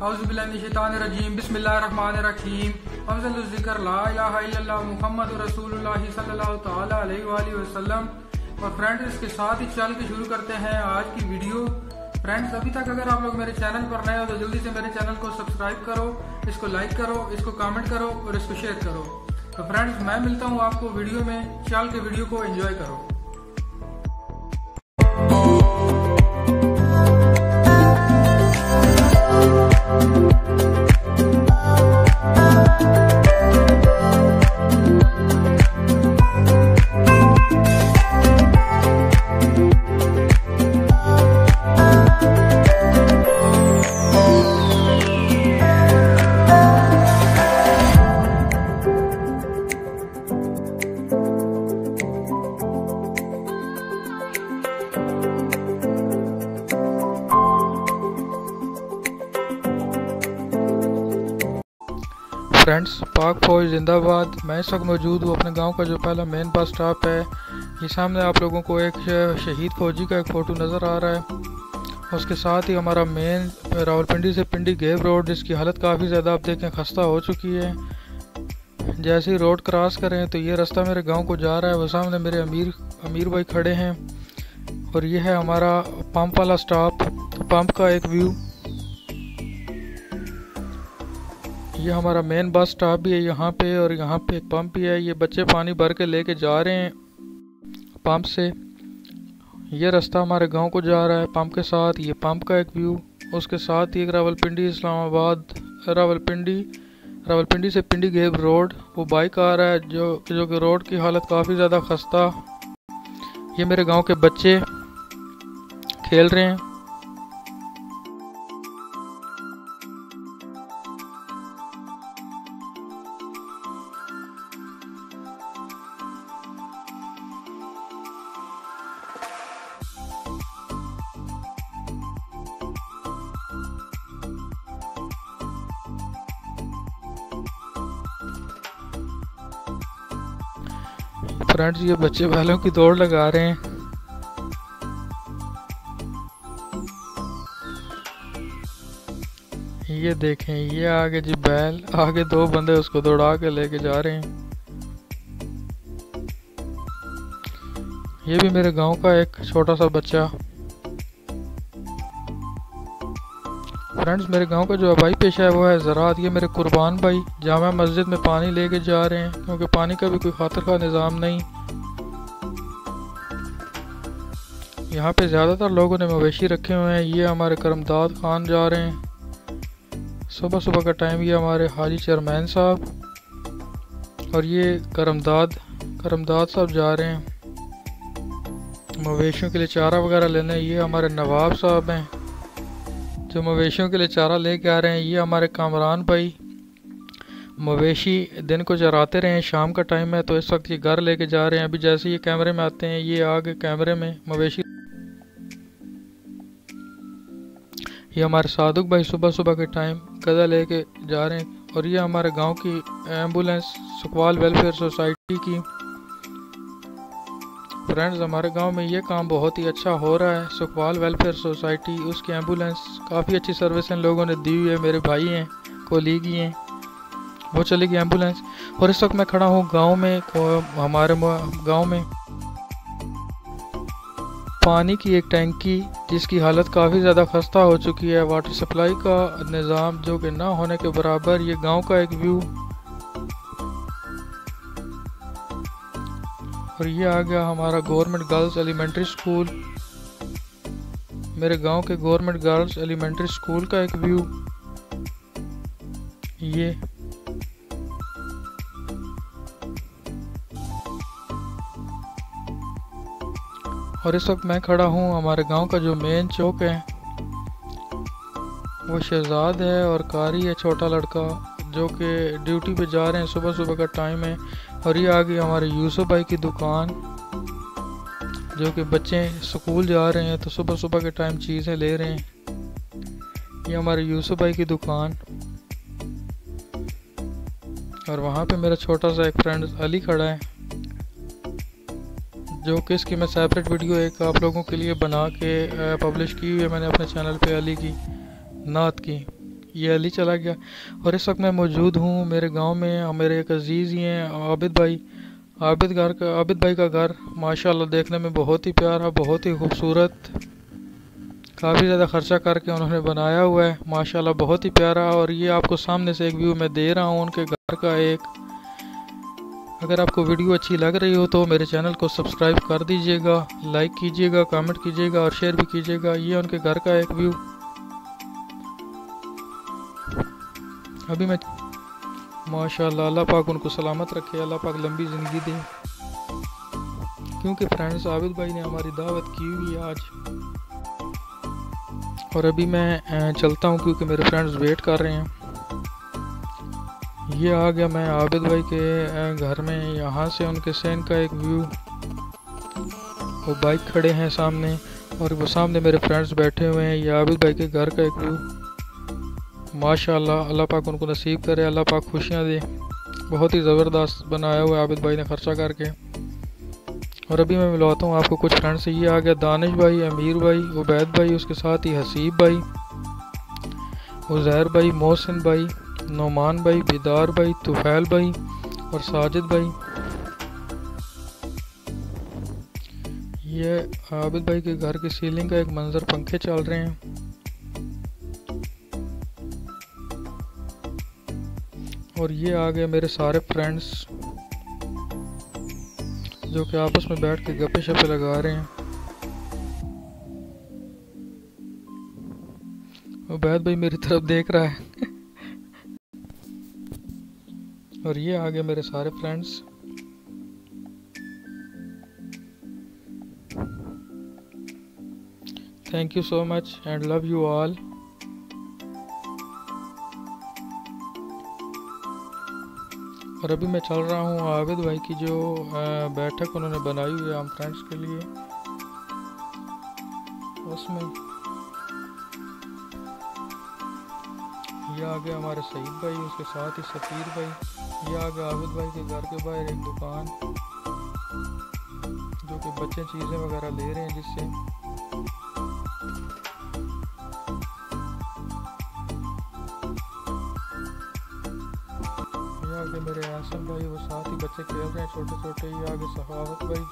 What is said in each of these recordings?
औज़ुबिल्लाहिमिनश्शैतानिर्रजीम बिस्मिल्लाहिर्रहमानिर्रहीम अफ़ज़लुज़ ज़िक्र ला इलाहा इल्लल्लाह मुहम्मदुर रसूलुल्लाह सल्लल्लाहु तआला अलैहि वसल्लम। और फ्रेंड्स, इसके साथ ही चल के शुरू करते हैं आज की वीडियो। फ्रेंड्स, अभी तक अगर आप लोग मेरे चैनल पर नए हो तो जल्दी से मेरे चैनल को सब्सक्राइब करो, इसको लाइक करो, इसको कमेंट करो और इसको शेयर करो। तो फ्रेंड्स, मैं मिलता हूँ आपको वीडियो में। चल के वीडियो को एंजॉय करो। फ्रेंड्स, पाक फौज जिंदाबाद। मैं इस वक्त मौजूद हूँ अपने गांव का जो पहला मेन बस स्टॉप है। ये सामने आप लोगों को एक शहीद फौजी का एक फ़ोटो नज़र आ रहा है। उसके साथ ही हमारा मेन रावलपिंडी से पिंडी गेब रोड, जिसकी हालत काफ़ी ज़्यादा आप देखें खस्ता हो चुकी है। जैसे ही रोड क्रॉस करें तो ये रास्ता मेरे गाँव को जा रहा है। वो सामने मेरे अमीर भाई खड़े हैं और ये है हमारा पंप वाला स्टॉप। तो पंप का एक व्यू, ये हमारा मेन बस स्टॉप भी है यहाँ पे, और यहाँ पे एक पंप भी है। ये बच्चे पानी भर के लेके जा रहे हैं पंप से। ये रास्ता हमारे गांव को जा रहा है पंप के साथ। ये पंप का एक व्यू, उसके साथ ही एक रावलपिंडी इस्लामाबाद रावलपिंडी से पिंडी गेब रोड, वो बाइक आ रहा है जो कि रोड की हालत काफ़ी ज़्यादा खस्ता। ये मेरे गाँव के बच्चे खेल रहे हैं। फ्रेंड्स, ये बच्चे बैलों की दौड़ लगा रहे हैं। ये देखें, ये आगे जी बैल, आगे दो बंदे उसको दौड़ा के लेके जा रहे हैं। ये भी मेरे गांव का एक छोटा सा बच्चा। फ्रेंड्स, मेरे गांव का जो आबाई पेशा है वो है ज़राअत। ये मेरे कुर्बान भाई जामा मस्जिद में पानी लेके जा रहे हैं, क्योंकि पानी का भी कोई खातिर का निज़ाम नहीं। यहाँ पे ज़्यादातर लोगों ने मवेशी रखे हुए हैं। ये हमारे करमदाद खान जा रहे हैं सुबह सुबह का टाइम। ये हमारे हाजी चेयरमैन साहब और ये करमदाद साहब जा रहे हैं मवेशियों के लिए चारा वगैरह लेने। ये हमारे नवाब साहब हैं जो मवेशियों के लिए चारा लेके आ रहे हैं। ये हमारे कामरान भाई मवेशी दिन को चराते रहे हैं, शाम का टाइम है तो इस वक्त ये घर लेके जा रहे हैं। अभी जैसे ये कैमरे में आते हैं, ये आगे कैमरे में मवेशी। ये हमारे सादुक भाई सुबह सुबह के टाइम गधा लेके जा रहे हैं। और ये हमारे गांव की एम्बुलेंस सुकवाल वेलफेयर सोसाइटी की। फ्रेंड्स, हमारे गांव में ये काम बहुत ही अच्छा हो रहा है। सुकवाल वेलफेयर सोसाइटी, उसकी एम्बुलेंस काफ़ी अच्छी सर्विस इन लोगों ने दी हुई है। मेरे भाई हैं, कोलीग ही हैं, वो चलेगी एम्बुलेंस। और इस वक्त मैं खड़ा हूँ गांव में। हमारे गांव में पानी की एक टैंकी जिसकी हालत काफ़ी ज़्यादा खस्ता हो चुकी है। वाटर सप्लाई का निज़ाम जो कि ना होने के बराबर। ये गांव का एक व्यू। और ये आ गया हमारा गवर्नमेंट गर्ल्स एलिमेंट्री स्कूल, मेरे गांव के गवर्नमेंट गर्ल्स एलिमेंट्री स्कूल का एक व्यू। ये और इस वक्त मैं खड़ा हूँ हमारे गांव का जो मेन चौक है वो शहजाद है और कारी है, छोटा लड़का जो कि ड्यूटी पे जा रहे हैं। सुबह सुबह का टाइम है। और ये आ गई हमारे यूसुफ भाई की दुकान, जो कि बच्चे स्कूल जा रहे हैं तो सुबह सुबह के टाइम चीज़ें ले रहे हैं। ये हमारे यूसुफ भाई की दुकान। और वहाँ पे मेरा छोटा सा एक फ्रेंड अली खड़ा है, जो कि इसकी मैं सेपरेट वीडियो एक आप लोगों के लिए बना के पब्लिश की हुई है मैंने अपने चैनल पे, अली की नात की। ये अली चला गया। और इस वक्त मैं मौजूद हूँ मेरे गांव में, और मेरे एक अजीज़ ही हैं आबिद भाई। आबिद भाई का घर माशाल्लाह देखने में बहुत ही प्यारा, बहुत ही खूबसूरत, काफ़ी ज़्यादा खर्चा करके उन्होंने बनाया हुआ है माशाल्लाह, बहुत ही प्यारा। और ये आपको सामने से एक व्यू मैं दे रहा हूँ उनके घर का एक। अगर आपको वीडियो अच्छी लग रही हो तो मेरे चैनल को सब्सक्राइब कर दीजिएगा, लाइक कीजिएगा, कमेंट कीजिएगा और शेयर भी कीजिएगा। ये उनके घर का एक व्यू। अभी मैं माशाल्लाह, अल्लाह पाक उनको सलामत रखे, अल्लाह पाक लंबी ज़िंदगी दे। क्योंकि फ्रेंड्स आबिद भाई ने हमारी दावत की हुई है आज। और अभी मैं चलता हूँ क्योंकि मेरे फ्रेंड्स वेट कर रहे हैं। ये आ गया मैं आबिद भाई के घर में। यहाँ से उनके सहन का एक व्यू, वो बाइक खड़े हैं सामने और वो सामने मेरे फ्रेंड्स बैठे हुए हैं। ये आबिद भाई के घर का एक व्यू माशाल्लाह, अल्लाह पाक उनको नसीब करे, अल्लाह पाक खुशियाँ दे। बहुत ही ज़बरदस्त बनाया हुआ है आबिद भाई ने खर्चा करके। और अभी मैं मिलवाता हूँ आपको कुछ फ्रेंड्स से। ये आ गया दानिश भाई, अमीर भाई, उबैद भाई, उसके साथ ही हसीब भाई, उज़ैर भाई, मोहसिन भाई, नोमान भाई, बिदार भाई, तुफैल भाई और साजिद भाई। ये आबिद भाई के घर की सीलिंग का एक मंजर, पंखे चल रहे हैं। और ये आ गए मेरे सारे फ्रेंड्स जो कि आपस में बैठ के गप्पे शप्पे लगा रहे हैं। उबैद भाई मेरी तरफ देख रहा है। और ये आ गए मेरे सारे friends. Thank you so much and love you all. और अभी मैं चल रहा हूँ आबिद भाई की जो बैठक उन्होंने बनाई हुई है हम फ्रेंड्स के लिए, उसमें। ये आ गया हमारे सईद भाई, उसके साथ ही सफ़ीर भाई। ये आ गया आबिद भाई के घर के बाहर एक दुकान जो कि बच्चे चीज़ें वगैरह ले रहे हैं जिससे। ये आगे मेरे आसम भाई, वो साथ ही बच्चे खेल रहे हैं छोटे छोटे। ये आगे सखावत भाई,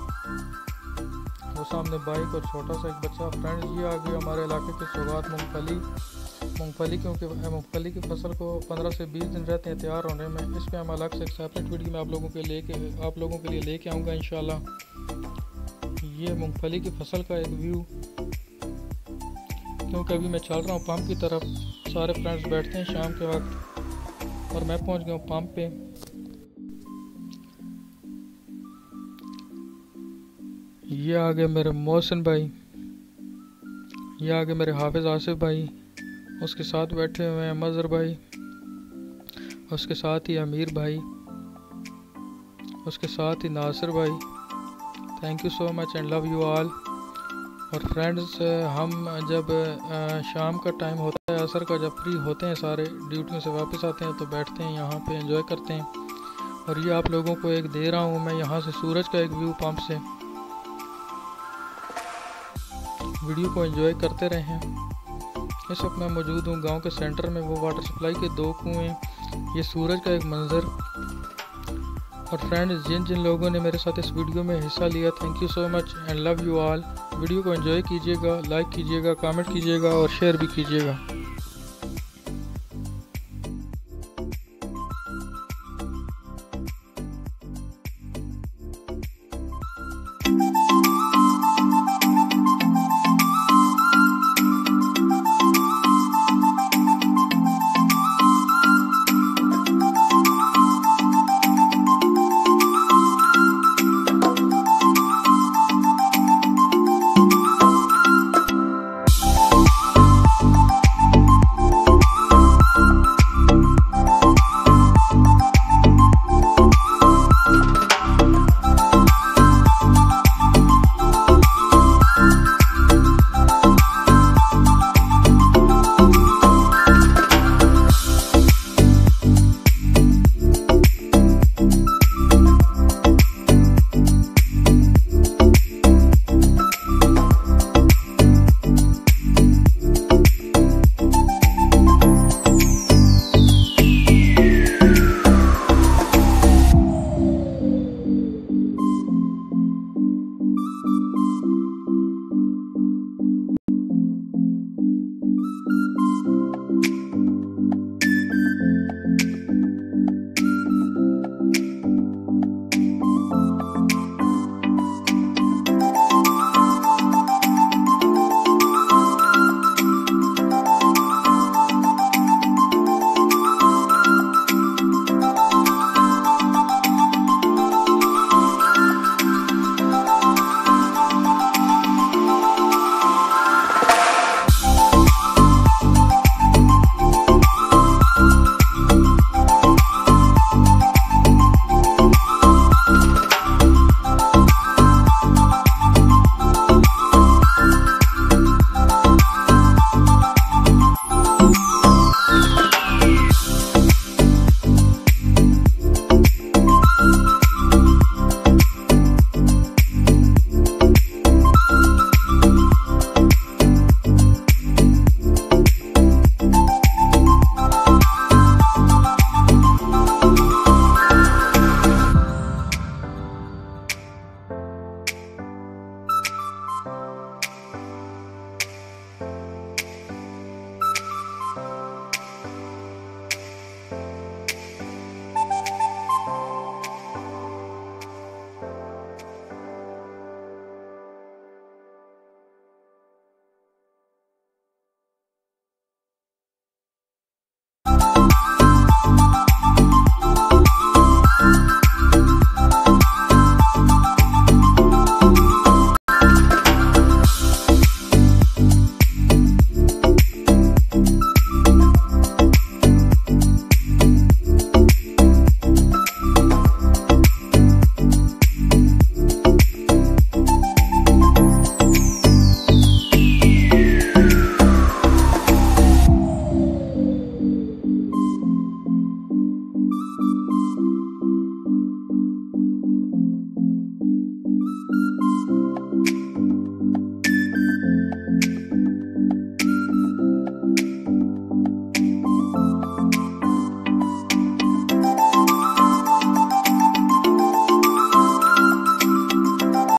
वो सामने बाइक और छोटा सा एक बच्चा। फ्रेंड्स ये आगे हमारे इलाके के सौगात मूंगफली, क्योंकि मूंगफली की फसल को 15 से 20 दिन रहते हैं तैयार होने में। इस पर हम अलग से एक सेपरेट वीडियो में आप लोगों के लिए लेके आऊँगा इंशाल्लाह। ये मूंगफली की फसल का एक व्यू, क्योंकि अभी मैं चल रहा हूँ पंप की तरफ। सारे फ्रेंड्स बैठते हैं शाम के वक्त और मैं पहुँच गया हूँ पंप पे। ये आ गए मेरे मोहसिन भाई, ये आ गए मेरे हाफिज़ आसिफ भाई, उसके साथ बैठे हुए हैं मज़हर भाई, उसके साथ ही अमीर भाई, उसके साथ ही नासिर भाई। Thank you so much and love you all. और फ्रेंड्स हम जब शाम का टाइम होता है, असर का, जब फ्री होते हैं सारे ड्यूटियों से वापस आते हैं तो बैठते हैं यहाँ पे, एंजॉय करते हैं। और ये आप लोगों को एक दे रहा हूँ मैं यहाँ से सूरज का एक व्यू पंप से। वीडियो को एंजॉय करते रहें। इस वक्त मैं मौजूद हूँ गांव के सेंटर में, वो वाटर सप्लाई के 2 कुएँ, ये सूरज का एक मंज़र। और फ्रेंड्स जिन लोगों ने मेरे साथ इस वीडियो में हिस्सा लिया, thank you so much and love you all. Video को एंजॉय कीजिएगा, लाइक कीजिएगा, कमेंट कीजिएगा और शेयर भी कीजिएगा।